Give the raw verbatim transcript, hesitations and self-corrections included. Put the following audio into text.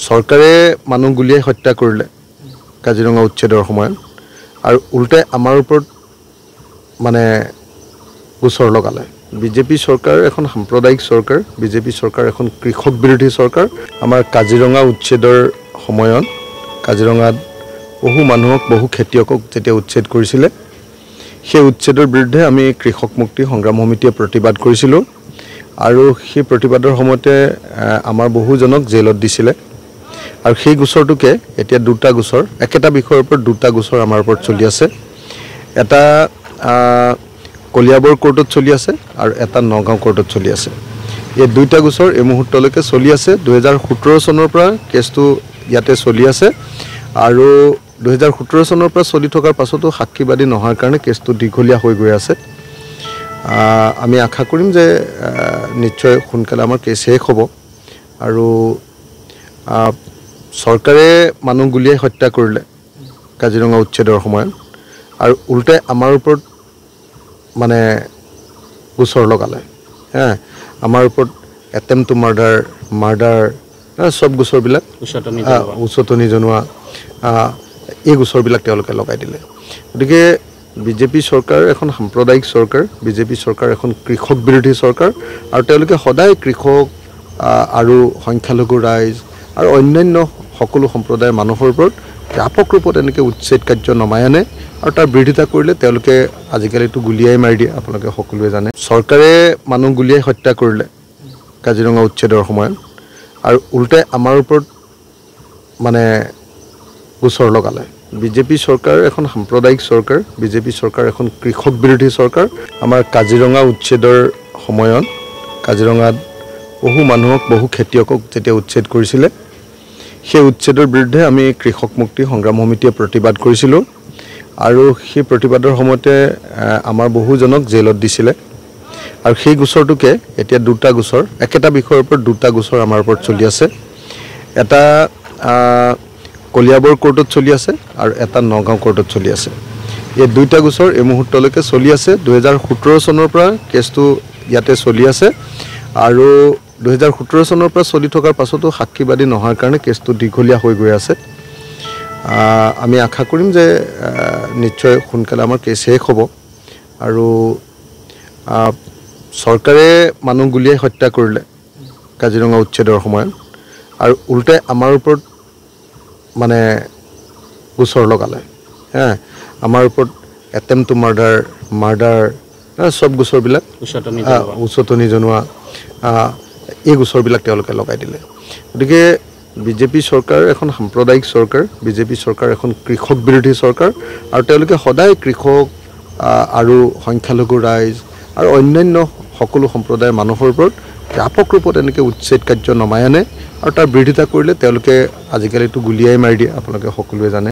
চৰকাৰে মানুহ গুলিয়াই হত্যা কৰিলে কাজিৰঙা উচ্ছেদৰ সময়ত আৰু উল্টাই আমাৰ ওপৰত মানে গোচৰ লগালে। বিজেপি চৰকাৰ এখন সাম্প্ৰদায়িক চৰকাৰ, বিজেপি চৰকাৰ এখন কৃষক বিৰোধী চৰকাৰ। আমাৰ কাজিৰঙা উচ্ছেদৰ সময়ত কাজিৰঙাত বহু মানুহক বহু খেতিয়কক যেতিয়া উচ্ছেদ কৰিছিলে, সেই উচ্ছেদৰ বিৰুদ্ধে আমি কৃষক মুক্তি সংগ্ৰাম সমিতিয়ে প্ৰতিবাদ কৰিছিলোঁ আৰু সেই প্ৰতিবাদৰ সময়তে আমাৰ বহুজনক জেলত দিছিলে আৰু সেই গোচৰটোকে এতিয়া দুটা গোচৰ একেটা বিষয়ৰ ওপৰত দুটা গোচৰ আমাৰ ওপৰত চলি আছে। এটা কলিয়াবৰ কোৰ্টত চলি আছে আৰু এটা নগাঁও কোৰ্টত চলি আছে। এই দুইটা গোচৰ এই মুহূৰ্তলৈকে চলি আছে। দুহেজাৰ সোতৰ চনৰ পৰা কেছটো ইয়াতে চলি আছে আৰু দুহেজাৰ সোতৰ চনৰ পৰা চলি থকাৰ পাছতো সাক্ষীবাদী নোহোৱাৰ কাৰণে কেছটো দীঘলীয়া হৈ গৈ আছে। আমি আশা কৰিম যে নিশ্চয় সোনকালে আমাৰ কেছ শেষ হ'ব আৰু চৰকাৰে মানুহ গুলিয়াই হত্যা কৰিলে কাজিৰঙা উচ্ছেদৰ সময়ত আৰু উল্টাই আমাৰ ওপৰত মানে গোচৰ লগালে। হা আমাৰ ওপৰত এটেম্প টু মাৰ্ডাৰ মাৰ্ডাৰ চব গোচৰবিলাক উচতনি জনোৱা এই গোচৰবিলাক তেওঁলোকে লগাই দিলে। গতিকে বিজেপি চৰকাৰ এখন সাম্প্ৰদায়িক চৰকাৰ, বিজেপি চৰকাৰ এখন কৃষক বিৰোধী চৰকাৰ আৰু তেওঁলোকে সদায় কৃষক আৰু সংখ্যালঘু ৰাইজ আৰু অন্যান্য সকলো সম্প্ৰদায়ৰ মানুহৰ ওপৰত ব্যাপক ৰূপত এনেকৈ উচ্ছেদ কাৰ্য নমাই আনে আৰু তাৰ বিৰোধিতা কৰিলে তেওঁলোকে আজিকালিতো গুলিয়াই মাৰি দিয়ে। আপোনালোকে সকলোৱে জানে চৰকাৰে মানুহ গুলিয়াই হত্যা কৰিলে কাজিৰঙা উচ্ছেদৰ সময়ত আৰু উল্টাই আমাৰ ওপৰত মানে গোচৰ লগালে। বিজেপি চৰকাৰ এখন সাম্প্ৰদায়িক চৰকাৰ, বিজেপি চৰকাৰ এখন কৃষক বিৰোধী চৰকাৰ। আমাৰ কাজিৰঙা উচ্ছেদৰ সময়ত কাজিৰঙাত বহু মানুহক বহু খেতিয়কক যেতিয়া উচ্ছেদ কৰিছিলে, সেই উচ্ছেদৰ বিৰুদ্ধে আমি কৃষক মুক্তি সংগ্ৰাম সমিতিয়ে প্ৰতিবাদ কৰিছিলোঁ আৰু সেই প্ৰতিবাদৰ সময়তে আমাৰ বহুজনক জেলত দিছিলে আৰু সেই গোচৰটোকে এতিয়া দুটা গোচৰ একেটা বিষয়ৰ ওপৰত দুটা গোচৰ আমাৰ ওপৰত চলি আছে। এটা কলিয়াবৰ কোৰ্টত চলি আছে আৰু এটা নগাঁও কোৰ্টত চলি আছে। এই দুইটা গোচৰ এই মুহূৰ্তলৈকে চলি আছে। দুহেজাৰ সোতৰ চনৰ পৰা কেছটো ইয়াতে চলি আছে আৰু দুহেজাৰ সোতৰ চনৰ পৰা চলি থকাৰ পাছতো সাক্ষীবাদী নোহোৱাৰ কাৰণে কেছটো দীঘলীয়া হৈ গৈ আছে। আমি আশা কৰিম যে নিশ্চয় সোনকালে আমাৰ কেছ শেষ হ'ব আৰু চৰকাৰে মানুহ গুলিয়াই হত্যা কৰিলে কাজিৰঙা উচ্ছেদৰ সময়ত আৰু উল্টাই আমাৰ ওপৰত মানে গোচৰ লগালে। হা আমাৰ ওপৰত এটেম্প টু মাৰ্ডাৰ মাৰ্ডাৰ চব গোচৰবিলাক উচতনি জনোৱা এই গোচৰবিলাক তেওঁলোকে লগাই দিলে। গতিকে বিজেপি চৰকাৰ এখন সাম্প্ৰদায়িক চৰকাৰ, বিজেপি চৰকাৰ এখন কৃষক বিৰোধী চৰকাৰ আৰু তেওঁলোকে সদায় কৃষক আৰু সংখ্যালঘু ৰাইজ আৰু অন্যান্য সকলো সম্প্ৰদায়ৰ মানুহৰ ওপৰত ব্যাপক ৰূপত এনেকৈ উচ্ছেদ কাৰ্য নমাই আনে আৰু তাৰ বিৰোধিতা কৰিলে তেওঁলোকে আজিকালিতো গুলিয়াই মাৰি দিয়ে। আপোনালোকে সকলোৱে জানে।